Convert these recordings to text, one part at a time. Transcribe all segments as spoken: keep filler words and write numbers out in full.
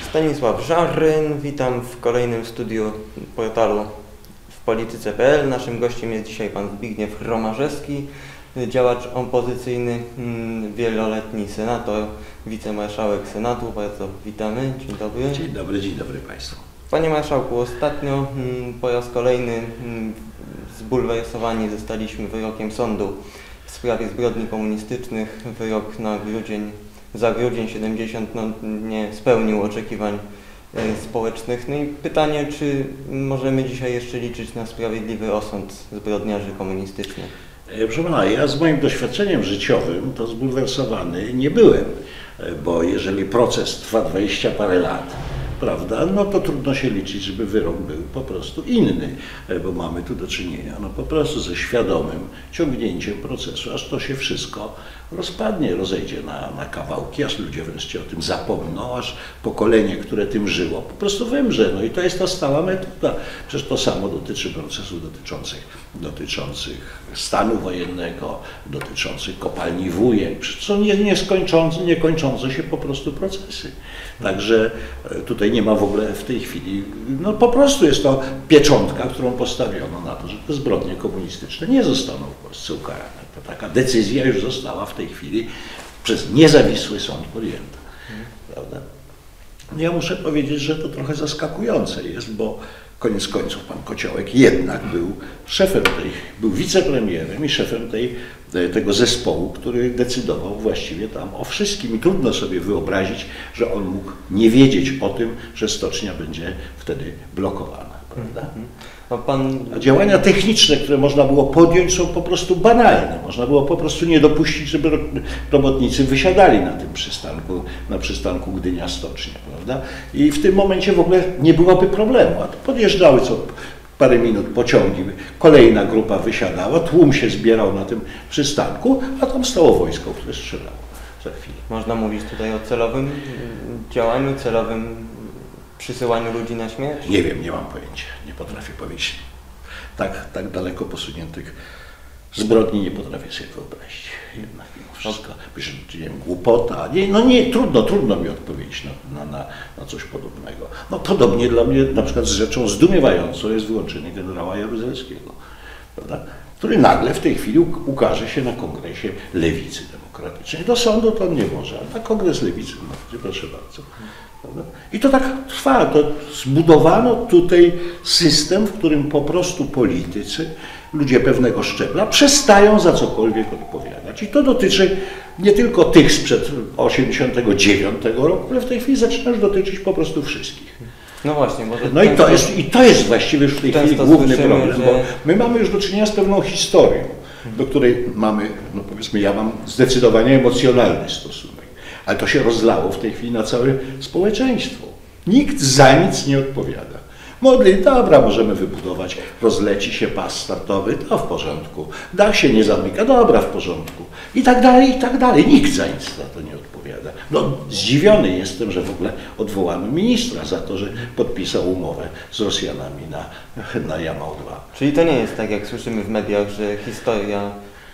Stanisław Żaryn, witam w kolejnym studiu portalu w polityce kropka p l. Naszym gościem jest dzisiaj pan Zbigniew Romarzewski, działacz opozycyjny, wieloletni senator, wicemarszałek Senatu. Bardzo witamy. Dzień dobry. Dzień dobry, dzień dobry Państwu. Panie marszałku, ostatnio po raz kolejny zbulwersowani zostaliśmy wyrokiem sądu w sprawie zbrodni komunistycznych. Wyrok na grudzień, za grudzień siedemdziesiąt no, nie spełnił oczekiwań e, społecznych. No i pytanie, czy możemy dzisiaj jeszcze liczyć na sprawiedliwy osąd zbrodniarzy komunistycznych? Proszę pana, ja z moim doświadczeniem życiowym to zbulwersowany nie byłem, bo jeżeli proces trwa dwadzieścia parę lat, prawda, no to trudno się liczyć, żeby wyrok był po prostu inny, bo mamy tu do czynienia no po prostu ze świadomym ciągnięciem procesu, aż to się wszystko rozpadnie, rozejdzie na, na kawałki, aż ludzie wreszcie o tym zapomną, aż pokolenie, które tym żyło, po prostu wymrze. No i to jest ta stała metoda. Przecież to samo dotyczy procesów dotyczących, dotyczących stanu wojennego, dotyczących kopalni Wujek. Przecież są nie, nieskończące, niekończące się po prostu procesy. Także tutaj nie ma w ogóle w tej chwili, no po prostu jest to pieczątka, którą postawiono na to, że te zbrodnie komunistyczne nie zostaną w Polsce ukarane. To taka decyzja już została w tej chwili przez niezawisły sąd podjęta. Prawda? Ja muszę powiedzieć, że to trochę zaskakujące jest, bo koniec końców pan Kociołek jednak był szefem tej, był wicepremierem i szefem tej, tego zespołu, który decydował właściwie tam o wszystkim. I trudno sobie wyobrazić, że on mógł nie wiedzieć o tym, że stocznia będzie wtedy blokowana. Prawda? A pan... A działania techniczne, które można było podjąć, są po prostu banalne. Można było po prostu nie dopuścić, żeby robotnicy wysiadali na tym przystanku, na przystanku Gdynia-Stocznia, prawda? I w tym momencie w ogóle nie byłoby problemu. A to podjeżdżały co parę minut pociągi, kolejna grupa wysiadała, tłum się zbierał na tym przystanku, a tam stało wojsko, które strzelało za chwilę. Można mówić tutaj o celowym działaniu, celowym przysyłaniu ludzi na śmierć? Nie wiem, nie mam pojęcia, nie potrafię powiedzieć. Tak, tak daleko posuniętych zbrodni nie potrafię sobie wyobrazić. Jednak mimo wszystko, piszę, nie wiem, głupota, nie, no nie, trudno, trudno mi odpowiedzieć na, na, na, na coś podobnego. No podobnie dla mnie na przykład z rzeczą zdumiewającą jest wyłączenie generała Jaruzelskiego, prawda? Który nagle w tej chwili ukaże się na kongresie Lewicy Demokratycznej. Do sądu to on nie może, ale na kongres Lewicy, no, proszę bardzo. Prawda? I to tak trwa, to zbudowano tutaj system, w którym po prostu politycy, ludzie pewnego szczebla przestają za cokolwiek odpowiadać. I to dotyczy nie tylko tych sprzed osiemdziesiątego dziewiątego roku, ale w tej chwili zaczyna już dotyczyć po prostu wszystkich. No właśnie, może no i to, jest, i to jest właściwie już w tej chwili główny słyszymy, problem, że... bo my mamy już do czynienia z pewną historią, do której mamy, no powiedzmy, ja mam zdecydowanie emocjonalny stosunek. Ale to się rozlało w tej chwili na całe społeczeństwo. Nikt za nic nie odpowiada. Modli, dobra, możemy wybudować, rozleci się pas startowy, to w porządku. Dach się nie zamyka, dobra, w porządku. I tak dalej, i tak dalej. Nikt za nic na to nie odpowiada. No, zdziwiony jestem, że w ogóle odwołano ministra za to, że podpisał umowę z Rosjanami na, na Jamał dwa. Czyli to nie jest tak, jak słyszymy w mediach, że historia...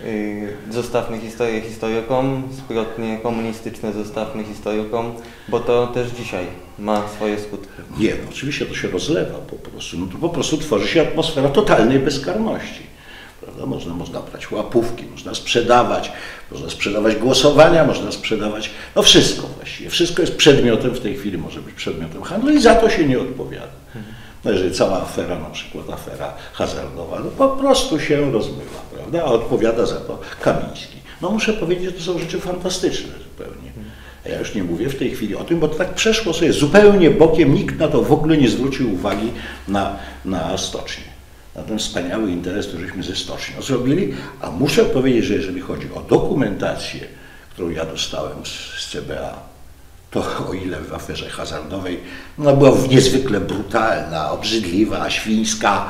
Yy, zostawmy historię historykom, zbrodnie komunistyczne zostawmy historykom, bo to też dzisiaj ma swoje skutki. Nie, no oczywiście to się rozlewa po prostu. No to po prostu tworzy się atmosfera totalnej bezkarności. Prawda? Można, można brać łapówki, można sprzedawać, można sprzedawać głosowania, można sprzedawać, no wszystko właściwie. Wszystko jest przedmiotem w tej chwili, może być przedmiotem handlu i za to się nie odpowiada. No jeżeli cała afera, na przykład afera hazardowa, no po prostu się rozmywa, prawda? A odpowiada za to Kamiński. No muszę powiedzieć, że to są rzeczy fantastyczne zupełnie. Ja już nie mówię w tej chwili o tym, bo to tak przeszło sobie zupełnie bokiem, nikt na to w ogóle nie zwrócił uwagi na, na stocznię. Na ten wspaniały interes, który żeśmy ze stocznią zrobili, a muszę powiedzieć, że jeżeli chodzi o dokumentację, którą ja dostałem z, z C B A, to o ile w aferze hazardowej no, była niezwykle brutalna, obrzydliwa, świńska,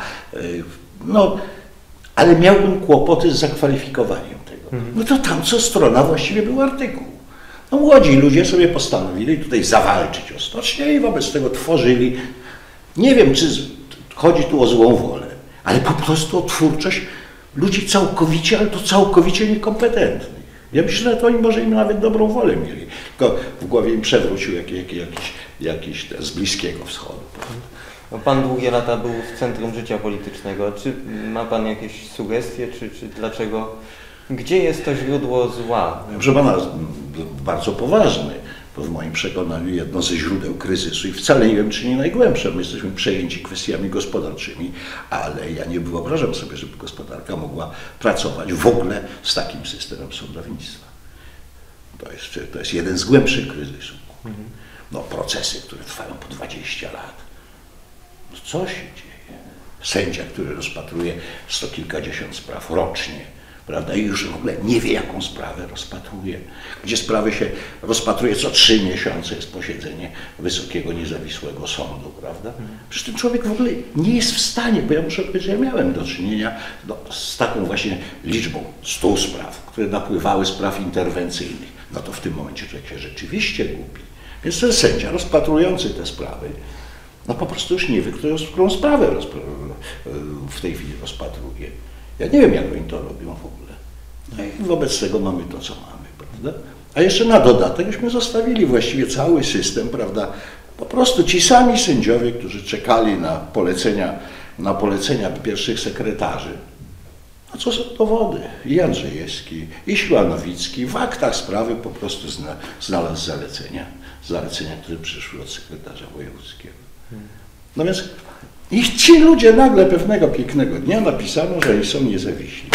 no, ale miałbym kłopoty z zakwalifikowaniem tego. No to tam co strona właściwie był artykuł. No młodzi ludzie sobie postanowili tutaj zawalczyć o stocznię i wobec tego tworzyli, nie wiem czy chodzi tu o złą wolę, ale po prostu o twórczość ludzi całkowicie, ale to całkowicie niekompetentnych. Ja myślę, że to oni może im nawet dobrą wolę mieli, tylko w głowie im przewrócił jak, jak, jakiś, jakiś z Bliskiego Wschodu. No, pan długie lata był w centrum życia politycznego. Czy ma pan jakieś sugestie, czy, czy dlaczego? Gdzie jest to źródło zła? Proszę pana, bardzo poważny. To w moim przekonaniu jedno ze źródeł kryzysu i wcale nie wiem, czy nie najgłębsze. My jesteśmy przejęci kwestiami gospodarczymi, ale ja nie wyobrażam sobie, żeby gospodarka mogła pracować w ogóle z takim systemem sądownictwa. To jest, to jest jeden z głębszych kryzysów. No, procesy, które trwają po dwadzieścia lat. No, co się dzieje? Sędzia, który rozpatruje sto kilkadziesiąt spraw rocznie, prawda, i już w ogóle nie wie, jaką sprawę rozpatruje. Gdzie sprawy się rozpatruje co trzy miesiące, jest posiedzenie Wysokiego Niezawisłego Sądu, prawda? Przecież ten człowiek w ogóle nie jest w stanie, bo ja muszę powiedzieć, że ja miałem do czynienia no, z taką właśnie liczbą stu spraw, które napływały spraw interwencyjnych. No to w tym momencie człowiek się rzeczywiście gubi. Więc ten sędzia rozpatrujący te sprawy, no po prostu już nie wie, którą, którą sprawę w tej chwili rozpatruje. Ja nie wiem, jak oni to robią w ogóle. No i wobec tego mamy to, co mamy, prawda? A jeszcze na dodatek myśmy zostawili właściwie cały system, prawda? Po prostu ci sami sędziowie, którzy czekali na polecenia, na polecenia pierwszych sekretarzy. A co są dowody? I Andrzejewski, i Siłanowicki w aktach sprawy po prostu zna, znalazł zalecenia, zalecenia, które przyszły od sekretarza wojewódzkiego. No więc i ci ludzie nagle pewnego pięknego dnia napisano, że oni są niezawiśli.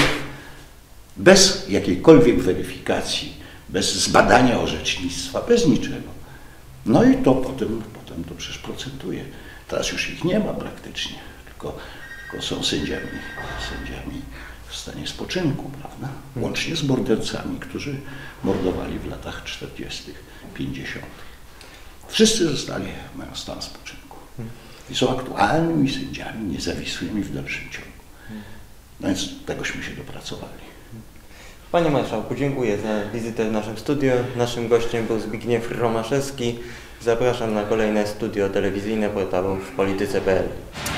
Bez jakiejkolwiek weryfikacji, bez zbadania orzecznictwa, bez niczego. No i to potem, potem to przecież procentuje. Teraz już ich nie ma praktycznie, tylko, tylko są sędziami, sędziami w stanie spoczynku, prawda? Łącznie z mordercami, którzy mordowali w latach czterdziestych, pięćdziesiątych. Wszyscy zostali, mają stan spoczynku. I są aktualnymi sędziami, niezawisłymi w dalszym ciągu. No więc tegośmy się dopracowali. Panie Marszałku, dziękuję za wizytę w naszym studiu. Naszym gościem był Zbigniew Romaszewski. Zapraszam na kolejne studio telewizyjne portalu w polityce kropka p l.